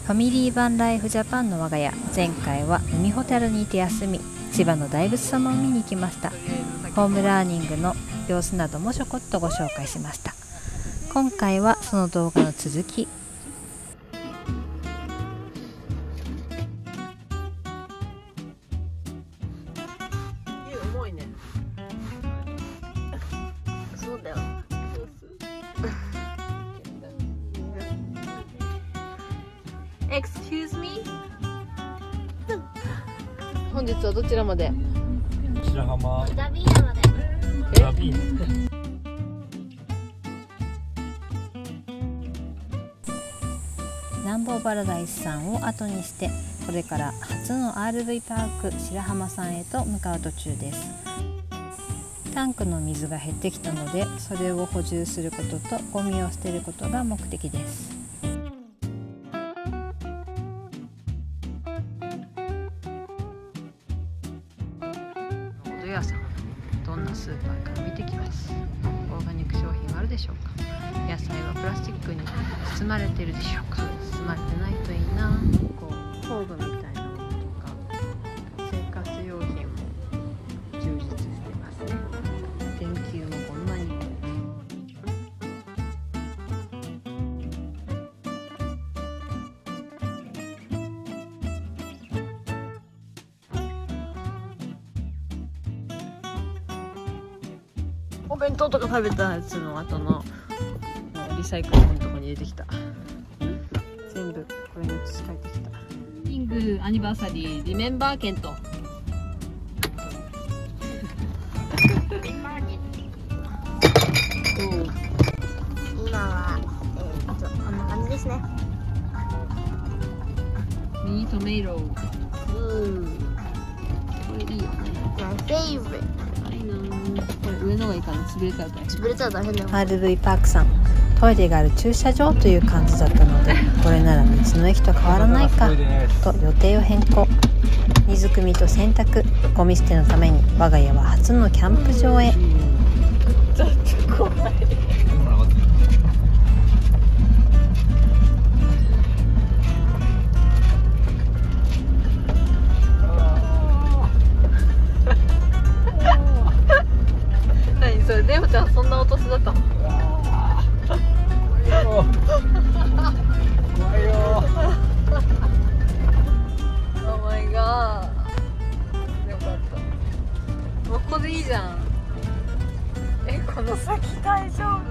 ファミリーバンライフジャパンの我が家、前回は海ホタルにて休み、千葉の大仏様を見に行きました。ホームラーニングの様子などもちょこっとご紹介しました。今回はその動画の続き。 重いね。そうだよ。Excuse me? 本日はどちらまで？ 白浜。 ダビーナまで。 ダビーナ。 南房パラダイスさんを後にして、これから初の RV パーク白浜さんへと向かう途中です。タンクの水が減ってきたので、それを補充することとゴミを捨てることが目的です。 屋さん、どんなスーパーか見てきます。オーガニック商品はあるでしょうか。野菜はプラスチックに包まれているでしょうか。包まれてないといいな。こう工具みたいなものとか生活用品も充実してますね。電球もこんなに。お弁当とか食べたやつの後のリサイクルのとこに入れてきた。全部これに移し替えてきた。リングアニバーサリーリメンバー券と。 今はこんな感じですね。 ミニトメイロー。これいいよね。 My favorite。 これ上のがいいかな。潰れたら大変。 潰れたら大変だよ。 RV パークさん、トイレがある駐車場という感じだったので、これなら道の駅と変わらないかと予定を変更。水汲みと洗濯、ゴミ捨てのために我が家は初のキャンプ場へ。 ちょっと怖い。何それ、デオちゃんそんなお年だったの？ 怖いよ。 Oh my god。よかった。もうここでいいじゃん。この先大丈夫？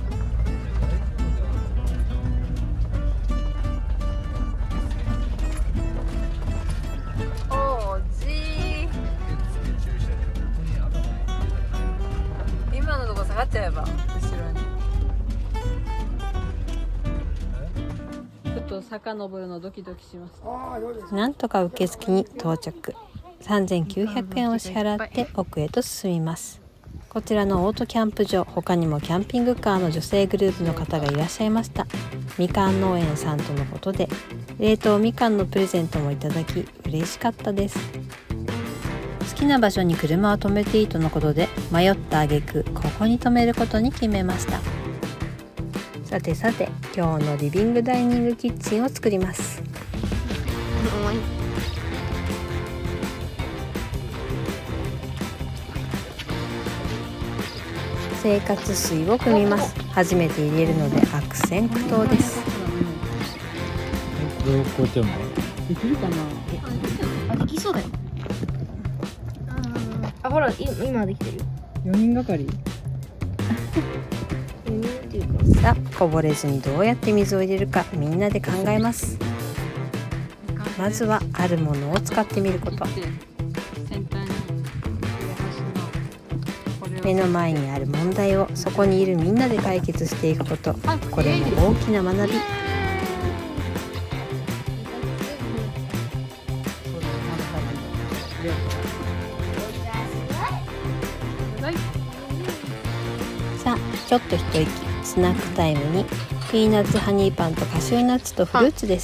おじー。今のとこ下がっちゃえば後ろに。ちょっと坂登るのドキドキします。 なんとか受付に到着。3900円を支払って奥へと進みます。こちらのオートキャンプ場、他にもキャンピングカーの女性グループの方がいらっしゃいました。みかん農園さんとのことで、冷凍みかんのプレゼントもいただき嬉しかったです。好きな場所に車を止めていいとのことで、迷った挙句ここに止めることに決めました。さてさて、今日のリビングダイニングキッチンを作ります。生活水を汲みます。初めて入れるので悪戦苦闘です。 これをこうやってもできるかな。 あ、できそうだよ。あ、ほら、今できてるよ。 4人がかり。 4人っていうか。 さあ、こぼれずにどうやって水を入れるかみんなで考えます。まずはあるものを使ってみること。目の前にある問題をそこにいるみんなで解決していくこと。これも大きな学び。さあ、ちょっと一息。スナックタイムにピーナッツハニーパンとカシューナッツとフルーツです。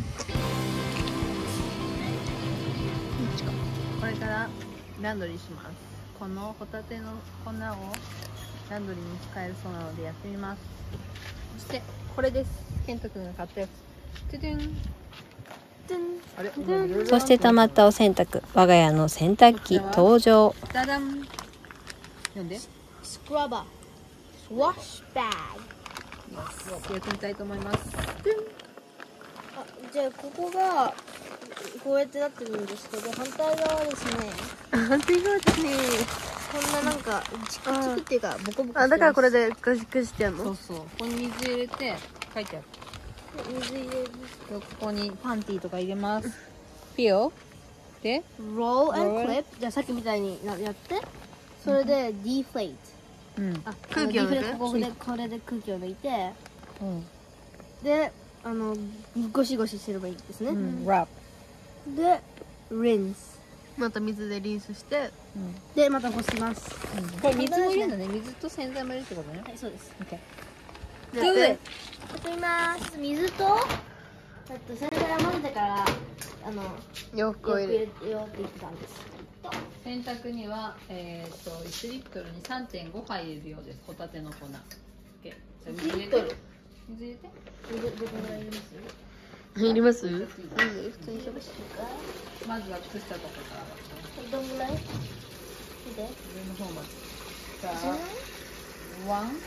これからランドリーします。このホタテの粉をランドリーに使えるそうなのでやってみます。そしてこれです。ケント君が買ったやつ。 てでん。あれ、 そして溜まったお洗濯、我が家の洗濯機登場。 ダダン。読んで。 スクラバー、スワッシュバーグ。 やってみたいと思います。 あ、じゃあここがこうやってなってるんですけど、反対側ですね。 反対側ですね。 こんななんかチクチクっていうかボコボコしてます。 あ、だからこれでガシガシってやんの？ そうそう。ここに水入れて書いてある。 水入れる。 ここにパンティーとか入れます。ピオで、 ロー and clip。じゃあさっきみたいにやって、それで deflate。 うん。 空気を抜く？ ここでこれで空気を抜いて、 うん。 でゴシゴシすればいいですね。 ラップ。 で rinse。 また水でリンスして、 でまた干します。 これ水も入れるんだね。水と洗剤も入れるってことね。 はい、そうです。 オッケー。 やってみます。水と洗剤を混ぜてから洋服を入れる。 よく入れようって言ってたんです。 洗濯には1リットルに 3.5 杯入れるようです。ホタテの粉。オッケー。じゃあ水入れて。水入れて。 どこぐらい入れます？ 入れます？ 普通にしゃべってまずは靴下とかから。 どんぐらい？見て。 上の方まで。じゃあ、ワン、アップ、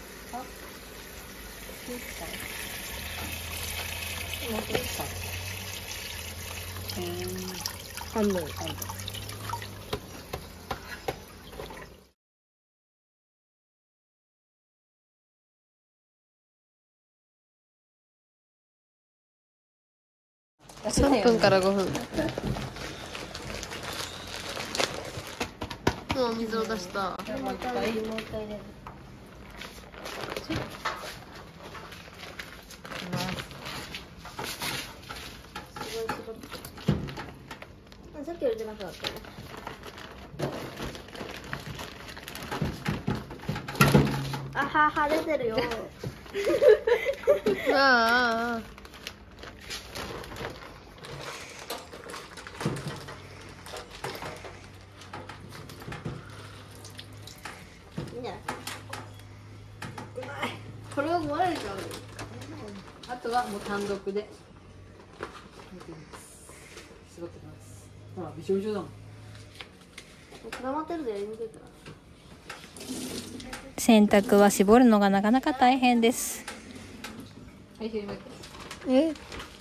ツー、 半分。 3分から5分。もう水を出した。 もう一回入れる。さっきより出なくなったね。あはは出てるよ。 ああ。 いいんじゃない？これは壊れちゃうよ。 あとはもう単独で。絞ってきます。ほら、びしょびしょだもん。 固まってるでやりにくいから。 洗濯は絞るのがなかなか大変です。 はい、ひりまき。 え？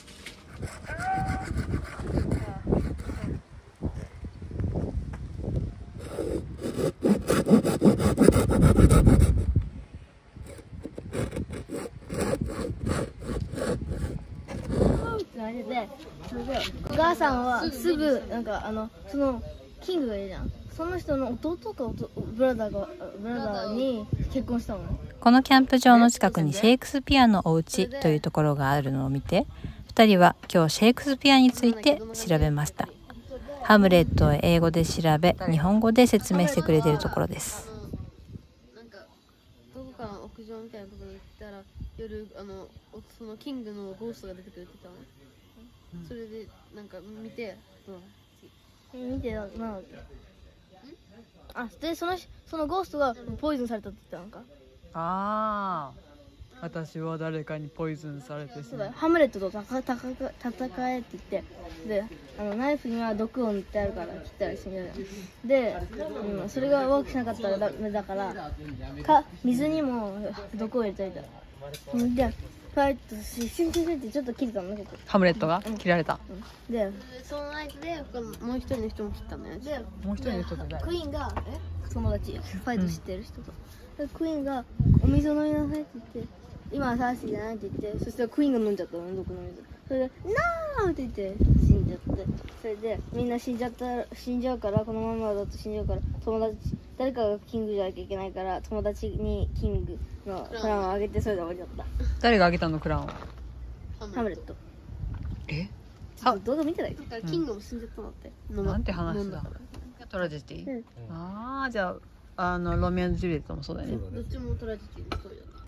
それでお母さんはすぐなんかそのキングがいるじゃん。その人の弟かブラザーに結婚したのね。 このキャンプ場の近くにシェイクスピアのお家というところがあるのを見て、2人は今日シェイクスピアについて調べました。ハムレットを英語で調べ、日本語で説明してくれているところです。 なんかどこかの屋上みたいなところに行ったら夜そのキングのゴーストが出てくれてたの。それでなんか見て、 見てなんだっけ？あ、でそのゴーストがポイズンされたって言ったのか。 ああ、私は誰かにポイズンされてそうだよ。ハムレットと戦えって言って、でナイフには毒を塗ってあるから切ったら死んじゃう。で、それがワークしなかったらダメだから水にも毒を入れといた。でファイトシュンシュンシュンってちょっと切れたのね。 ハムレットが切られた。 でその合図でもう一人の人も切ったんだよね。 でもう一人の人って誰？ クイーンが友達ファイト知ってる人と、でクイーンがお水を飲みなさいって言って、今はサーシーじゃないって言って、そしたらクイーンが飲んじゃったのね、毒の水。それで「なー」って言って死んじゃって、それでみんな死んじゃうから、このままだと死んじゃうから、誰かがキングじゃなきゃいけないから、友達にキングのクラウンをあげて、それで終わりだった。 誰があげたのクラウンを？ ハムレット。 え？ 動画見てない？ だからキングも死んじゃったのって。 なんて話だ。トラジェティ？ああ、じゃあロミオ&ジュリエットもそうだよね。 どっちもトラジェティのストーリーだった。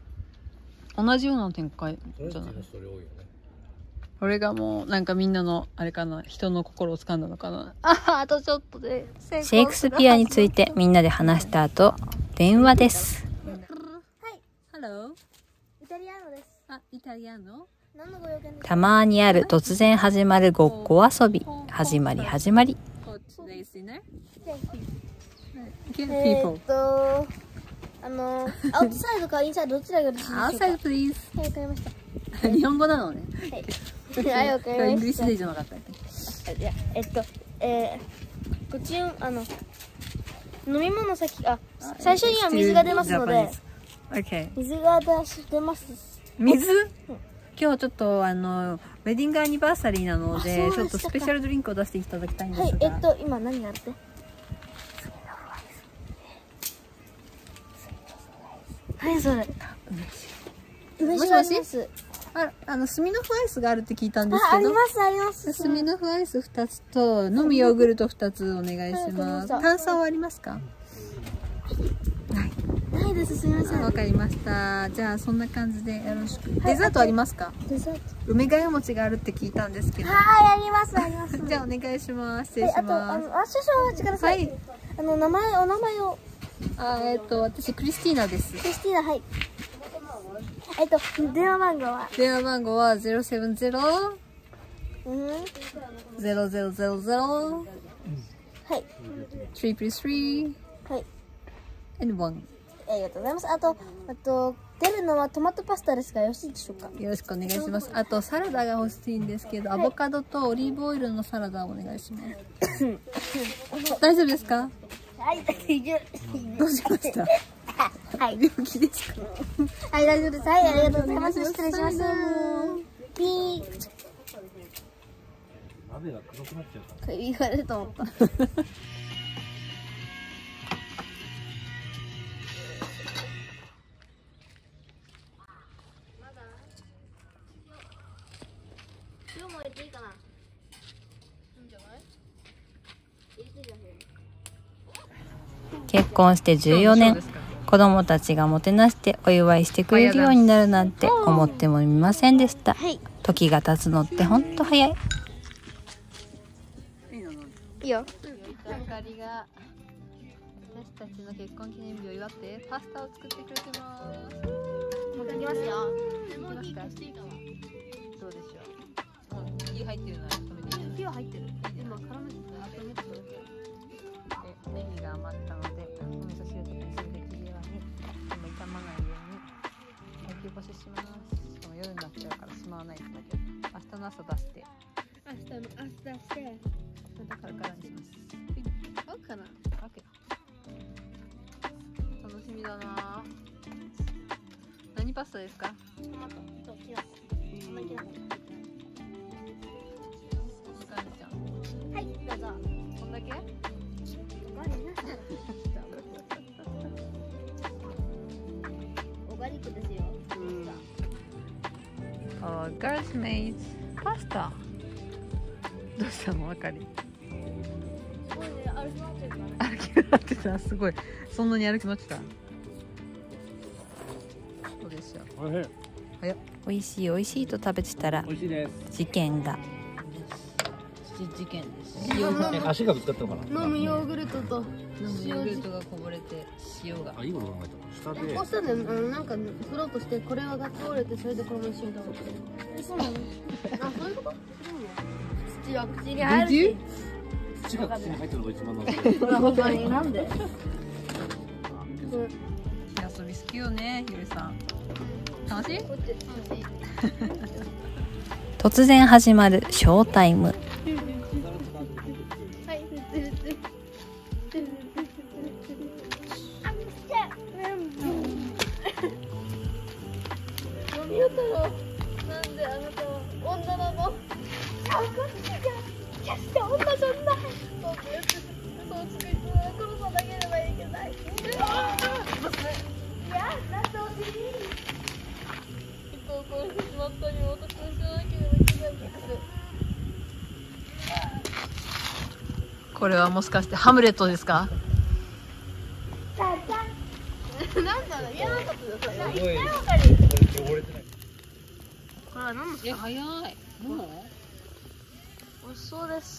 同じような展開じゃない？これがもうなんかみんなのあれかな、人の心を掴んだのかな。 あとちょっとでシェイクスピアについてみんなで話した後、電話です。 はい。 Hello。 イタリアのです。 あ、イタリアの何のご用件ですか？ たまにある突然始まるごっこ遊び。始まり始まり。 アウトサイドかインサイドどちらがよろしいでしょうか？ Outside please。 はい、わかりました。 日本語なのね。 はい、わかりました。 イングリッシュでじゃなかった。 いや、ご注文、飲み物最初には水が出ますので、 Okay。 水が出ます。 水？今日ちょっとウェディングアニバーサリーなので、ちょっとスペシャルドリンクを出していただきたいんですが。 はい、今何があって？何それ？梅酒があります。 スミノフアイスがあるって聞いたんですけど。 ありますあります。 スミノフアイス2つと飲むヨーグルト2つお願いします。炭酸はありますか？ ないです。すみません。 わかりました。じゃあそんな感じでよろしく。デザートありますか？ デザート。 梅がゆ餅があるって聞いたんですけど。 はい、ありますあります。 じゃあお願いします。失礼します。 少々お待ちください。はい。お名前を。 私クリスティーナです。 クリスティーナ、はい。電話番号は 070-070-0000 はい。 333 はい。 and 1。 ありがとうございます。あと出るのはトマトパスタですがよろしいでしょうか？ よろしくお願いします。あとサラダが欲しいんですけど、アボカドとオリーブオイルのサラダをお願いします。大丈夫ですか？ はい、大丈夫。 どうしました？ はい。 病気ですか？ はい、大丈夫です。はい、ありがとうございます。失礼します。ピー。 鍋が黒くなっちゃうから。 言われると思った。塩も入れていいかな？いいんじゃない？入れてじゃん。 結婚して14年。子供たちがもてなしてお祝いしてくれるようになるなんて思ってもみませんでした。時が経つのってほんと早い。 いいよ。 あかりが私たちの結婚記念日を祝ってパスタを作ってくれてます。 もうかけますよ。 いきますか？どうでしょう？もう火入ってるのは止めていい？ 火は入ってる。 今絡めてあとねネギが余ったのでお味噌汁とかにするできるように傷まないように焼き干しします。もう夜になっちゃうからしまわないとだけど明日の朝出して明日してまたカラカラにします。 合うかな？ 合うけど楽しみだな。何パスタですか？ トマトときな粉。こんなきな粉。 かなちゃん。 はい、どうぞ。 こんだけ？ オーガニックですよ。 Girls made パスタ。どうしたの？あかり。 すごいね、歩き回ってるからね。 歩き回ってた。すごい。そんなに歩き回ってた。どうでしょう。 美味しい美味しいと食べてたら美味しいです。 事件が。 事件です。 足がぶつかったのかな。 飲むヨーグルトと飲むヨーグルトがこぼれて塩が。 あ、いいこと考えた。下で。 こうしたらなんか振ろうとしてこれがガッツ折れてそれでこのまま一緒に食べてる。そうなの？あ、そういうこと？土は口に入るし。 土が口に入ったのが一番なんですよ。 ほら本当になんで？ 火遊び好きよね、ゆりさん。楽しい？ 突然始まるショータイム。 なんであなたは女なの？決して女じゃない。そう作り殺さなければいけない。いや、なんてほしい。人を殺してしまったにも私は知らなければいけないんです。 これはもしかしてハムレットですか？ なんだろう、言わなかったですよ。 すごい。 わかり。 汚れてない。 これは何ですか？ 早い。もう？ 美味しそうです。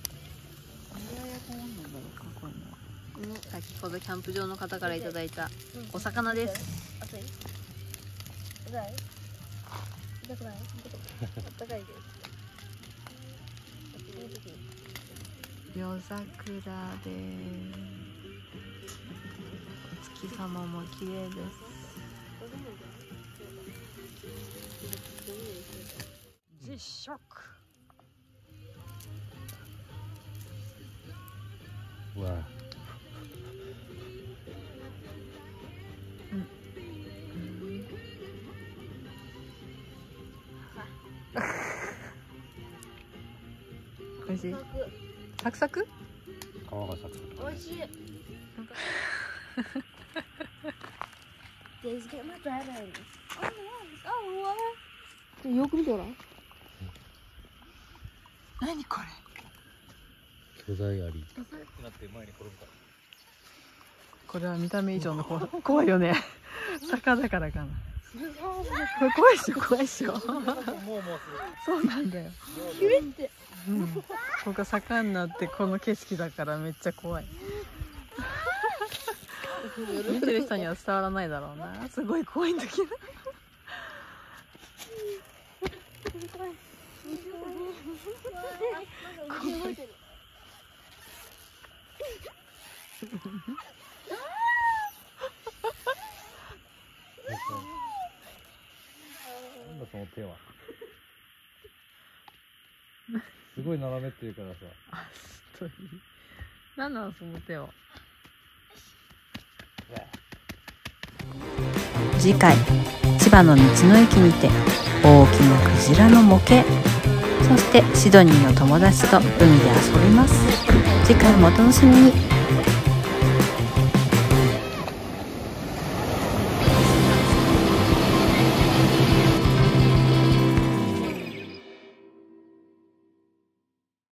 先ほどキャンプ場の方からいただいたお魚です。 熱い？ たくない。あったかいです。 夜桜でお月様も綺麗です。実食。 うわ。 美味しい。サクサク？ 皮がサクサク。 美味しい。Just get my bread in. Oh, what? よく見てごらん。 何これ？ 巨大アリ。なって前に転ぶから。 これは見た目以上の怖いよね。坂だからかな。これ怖いっしょ、怖いっしょ。そうなんだよ。うん、ここが坂になってこの景色だからめっちゃ怖い。見てる人には伝わらないだろうな。すごい怖いんだけど。 なんだその手は。すごい斜めって言うからさ。 何なのその手は。 次回千葉の道の駅にて大きなクジラの模型、そしてシドニーの友達と海で遊びます。次回もお楽しみに。